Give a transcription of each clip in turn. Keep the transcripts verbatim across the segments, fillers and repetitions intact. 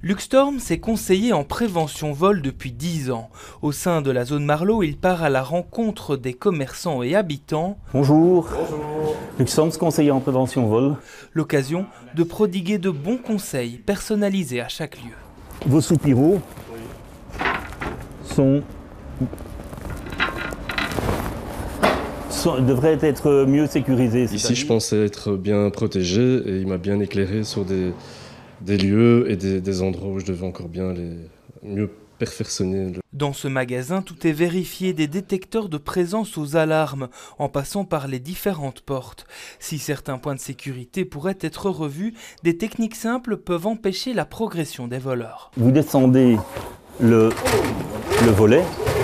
Luxtorm s'est conseiller en prévention vol depuis dix ans. Au sein de la zone Marlot, il part à la rencontre des commerçants et habitants. Bonjour. Bonjour. Luxtorm, conseiller en prévention vol. L'occasion de prodiguer de bons conseils personnalisés à chaque lieu. Vos soupiraux sont, sont devraient être mieux sécurisés. Ici, je pensais être bien protégé et il m'a bien éclairé sur des, des lieux et des, des endroits où je devais encore bien les mieux perfectionner. Dans ce magasin, tout est vérifié, des détecteurs de présence aux alarmes, en passant par les différentes portes. Si certains points de sécurité pourraient être revus, des techniques simples peuvent empêcher la progression des voleurs. Vous descendez le, le volet,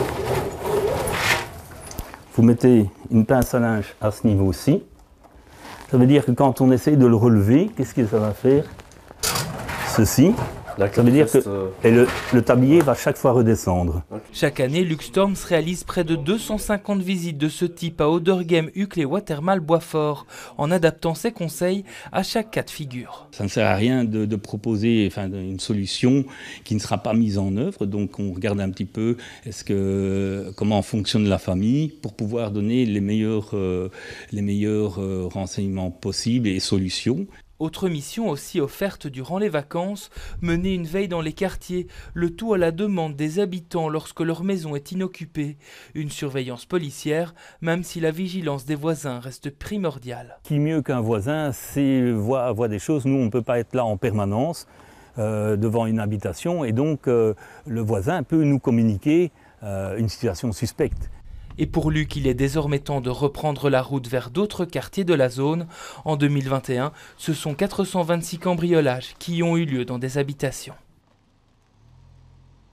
vous mettez une pince à linge à ce niveau-ci. Ça veut dire que quand on essaye de le relever, qu'est-ce que ça va faire? Ceci. Ça veut dire que et le, le tablier va chaque fois redescendre. Chaque année, Luxtorm réalise près de deux cent cinquante visites de ce type à Oderghem, Uccle et Watermal Boisfort, en adaptant ses conseils à chaque cas de figure. Ça ne sert à rien de, de proposer enfin, une solution qui ne sera pas mise en œuvre, donc on regarde un petit peu est-ce que, comment fonctionne la famille pour pouvoir donner les meilleurs, euh, les meilleurs euh, renseignements possibles et solutions. Autre mission aussi offerte durant les vacances, mener une veille dans les quartiers, le tout à la demande des habitants lorsque leur maison est inoccupée. Une surveillance policière, même si la vigilance des voisins reste primordiale. Qui mieux qu'un voisin sait voir, voir des choses, nous on ne peut pas être là en permanence euh, devant une habitation et donc euh, le voisin peut nous communiquer euh, une situation suspecte. Et pour Luc, il est désormais temps de reprendre la route vers d'autres quartiers de la zone. En deux mille vingt et un, ce sont quatre cent vingt-six cambriolages qui ont eu lieu dans des habitations.